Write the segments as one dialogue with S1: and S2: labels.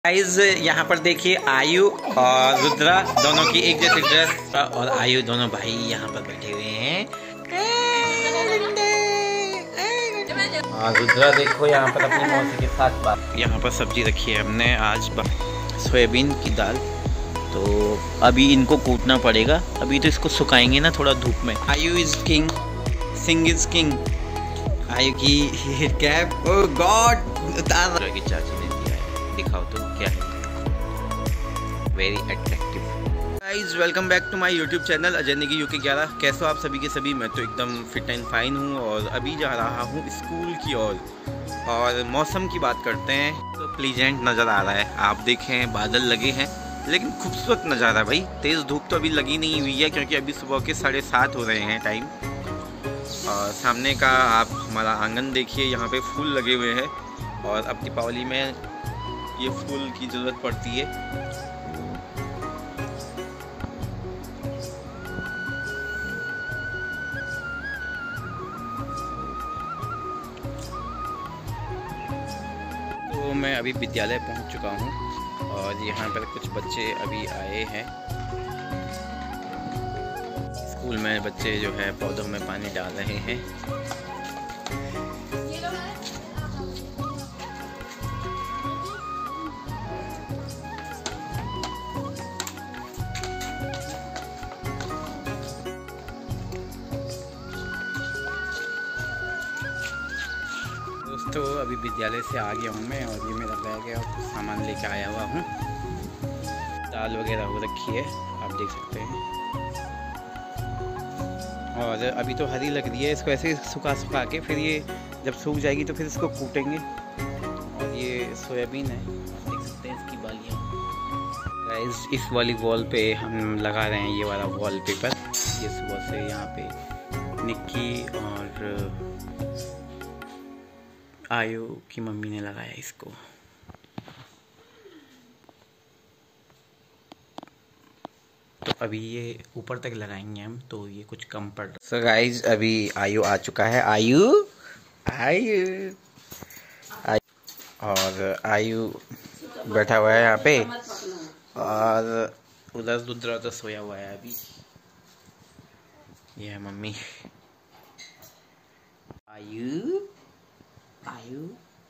S1: Guys यहाँ पर देखिए आयु और रुद्रा दोनों की एक जैसी ड्रेस और आयु दोनों भाई यहाँ पर बैठे हुए हैं। और रुद्रा देखो यहाँ पर अपनी मौसी के साथ बात। यहाँ पर सब्जी रखी है हमने आज सोयाबीन की दाल। तो अभी इनको कूटना पड़ेगा, अभी तो इसको सुखाएंगे ना थोड़ा धूप में। Aayu is king, Singh is king. Aayu की कैप, ओह गॉड, की चाची ने दिया है, दिखाओ तो क्या है। Very attractive. Guys welcome back to my YouTube channel Ajay Negi UK 11। कैसे हो आप सभी के सभी? मैं तो एकदम फिट एंड फाइन हूँ और अभी जा रहा हूँ स्कूल की ओर। और मौसम की बात करते हैं तो प्लीजेंट नज़र आ रहा है। आप देखें बादल लगे हैं लेकिन खूबसूरत नज़ारा है भाई। तेज़ धूप तो अभी लगी नहीं हुई है क्योंकि अभी सुबह के 7:30 हो रहे हैं टाइम। और सामने का आप हमारा आंगन देखिए, यहाँ पे फूल लगे हुए हैं और अब दीपावली में ये फूल की ज़रूरत पड़ती है। तो मैं अभी विद्यालय पहुंच चुका हूं और यहाँ पर कुछ बच्चे अभी आए हैं। स्कूल में बच्चे जो है पौधों में पानी डाल रहे हैं। दोस्तों अभी विद्यालय से आ गया हूँ मैं और ये मेरा बैग है और कुछ सामान लेके आया हुआ हूँ। दाल वगैरह हो रखी है, आप देख सकते हैं। और अभी तो हरी लग रही है, इसको ऐसे सुखा के फिर ये जब सूख जाएगी तो फिर इसको कूटेंगे। और ये सोयाबीन है, आप देख सकते हैं इसकी बालियाँ। गाइस इस वाली वॉल पे हम लगा रहे हैं ये वाला वॉलपेपर। ये सुबह से यहाँ पे निक्की और आयु की मम्मी ने लगाया इसको। तो अभी ये ऊपर तक लगाएंगे हम, तो ये कुछ कम पड़ रहा है। सो गाइज अभी आयु आ चुका है। आयु और आयु बैठा हुआ है यहाँ पे और उधर रुद्रा तो सोया हुआ है अभी। ये है मम्मी। आयु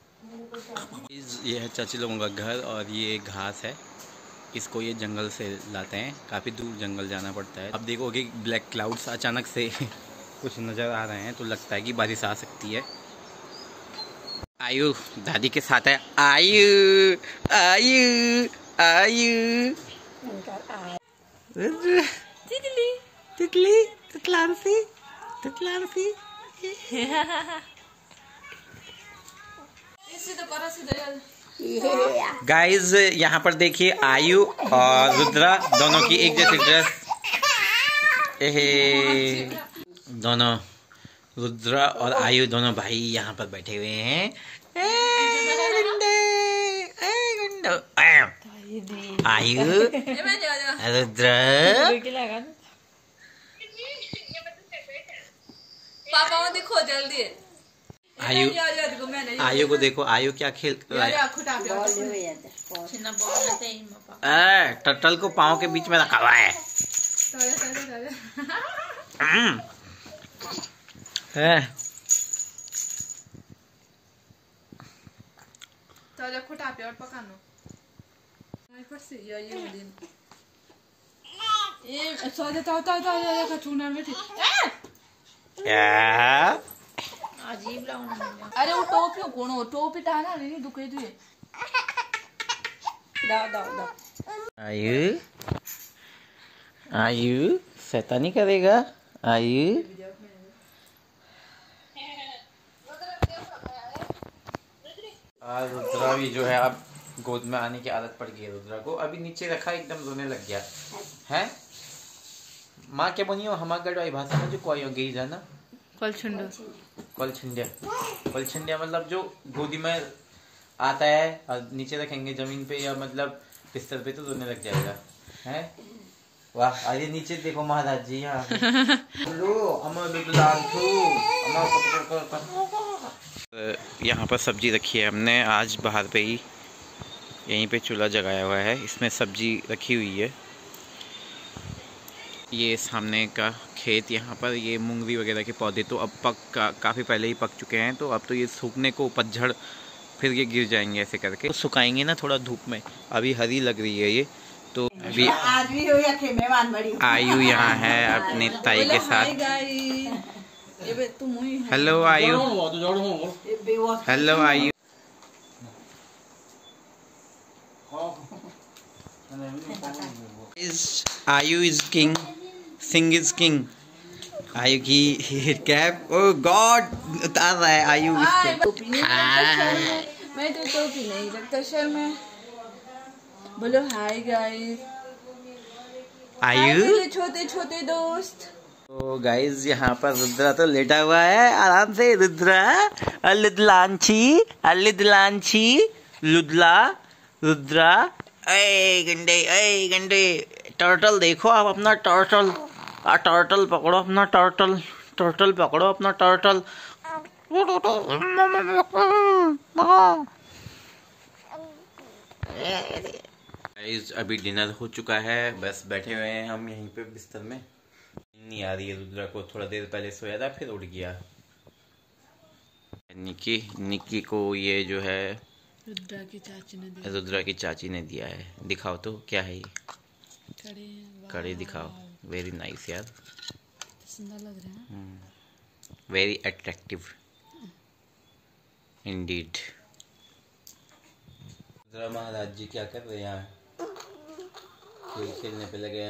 S1: ये है चाची लोगों का घर और ये घास है। इसको ये जंगल से लाते हैं, काफ़ी दूर जंगल जाना पड़ता है। अब देखोगे ब्लैक क्लाउड्स अचानक से कुछ नज़र आ रहे हैं तो लगता है कि बारिश आ सकती है। आयु दादी के साथ है। आयु आयु आयु तितली तितली तितलांसी तितलांसी। गाइस यहाँ पर देखिए आयु और रुद्रा दोनों की एक जैसी ड्रेस। दोनों रुद्रा और आयु दोनों भाई यहाँ पर बैठे हुए हैं। आयु रुद्रा
S2: पापा देखो जल्दी।
S1: आयु को देखो, आयु क्या खेल रहा है। टर्टल को पाँव के बीच में रखा हुआ है।
S2: अजीब अरे वो टोपी कौन हो? टोपी टाना नहीं दुखे तुझे। दाओ
S1: आयु आयु शैतानी करेगा। आयु रुद्रा भी जो है अब गोद में आने की आदत पड़ गई है रुद्रा को। अभी नीचे रखा एकदम रोने लग गया है। माँ क्या बनी हो हमारे गढ़वाई भाषा में जो कोई गई जाना कलछंडिया मतलब जो गोदी में आता है और नीचे रखेंगे जमीन पे या मतलब बिस्तर पे तो रोने लग जाएगा है। वाह अरे नीचे देखो महाराज जी यहाँ। यहाँ पर सब्जी रखी है हमने आज बाहर पे ही यहीं पे चूल्हा जगाया हुआ है, इसमें सब्जी रखी हुई है। ये सामने का खेत, यहाँ पर ये मूंगरी वगैरह के पौधे तो अब काफ़ी पहले ही पक चुके हैं, तो अब तो ये सूखने को पतझड़ फिर ये गिर जाएंगे ऐसे करके, तो सुखाएंगे ना थोड़ा धूप में। अभी हरी लग रही है ये तो। अभी आयु यहाँ है अपने ताई के साथ। हेलो आयु, hello Aayu. Aayu is king, Singh is king. Aayu की कैप, ओ गॉड, उतार रहा है आयु इसको।
S2: मैं तो टोपी नहीं रखता सर में। बोलो हाय गाइस।
S1: आयु
S2: मेरे छोटे छोटे दोस्त।
S1: तो गाइस यहाँ पर रुद्रा तो लेटा हुआ है आराम से। रुद्रा, लुदलांची, लुदलांची, लुदला, रुद्रा। ए गंडे, टर्टल देखो आप अपना, टर्टल। टर्टल पकड़ो अपना, टर्टल पकड़ो अपना, टर्टल। गाइस अभी डिनर हो चुका है, बस बैठे हुए हैं हम यहीं पे बिस्तर में। नहीं आ रही है रुद्रा को, थोड़ा देर पहले सोया था फिर उठ गया। निक्की को ये जो है रुद्रा की चाची ने दिया है। दिखाओ तो क्या है ये, कड़ी दिखाओ। वेरी नाइस यार,
S2: सुंदर लग रहा है,
S1: very attractive indeed. Rudra Maharaj ji क्या कर रहे हैं यहाँ, खेलने पे लगे।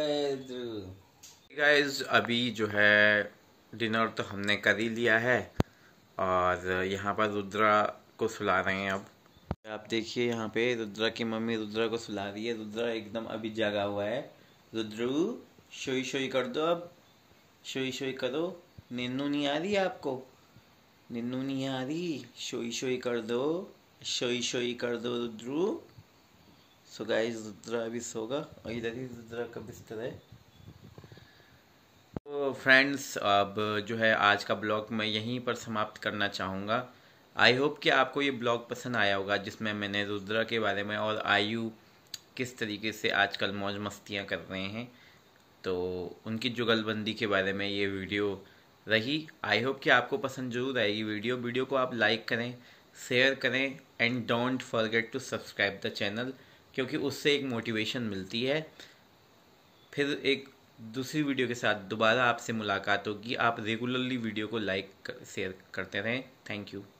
S1: गाइस अभी जो है डिनर तो हमने कर ही लिया है और यहाँ पर रुद्रा को सुला रहे हैं। अब आप देखिए यहाँ पे रुद्रा की मम्मी रुद्रा को सुला रही है। रुद्रा एकदम अभी जागा हुआ है। रुद्रू शोई शोई कर दो, अब शोई शोई करो। निन्नू नहीं आ रही आपको, निन्नू नहीं आ रही, शोई शोई कर दो, शोई शोई कर दो रुद्रू। सो गाइस रुद्रा अभी सोगा और इधर ही रुद्रा का बिस्तर है। तो फ्रेंड्स अब जो है आज का ब्लॉग मैं यहीं पर समाप्त करना चाहूँगा। आई होप कि आपको ये ब्लॉग पसंद आया होगा, जिसमें मैंने रुद्रा के बारे में और आयु किस तरीके से आजकल मौज मस्तियाँ कर रहे हैं तो उनकी जुगलबंदी के बारे में ये वीडियो रही। आई होप कि आपको पसंद जरूर आएगी वीडियो को आप लाइक करें, शेयर करें and don't forget to subscribe the channel, क्योंकि उससे एक मोटिवेशन मिलती है। फिर एक दूसरी वीडियो के साथ दोबारा आपसे मुलाकात होगी। आप रेगुलरली वीडियो को लाइक शेयर करते रहें। Thank you.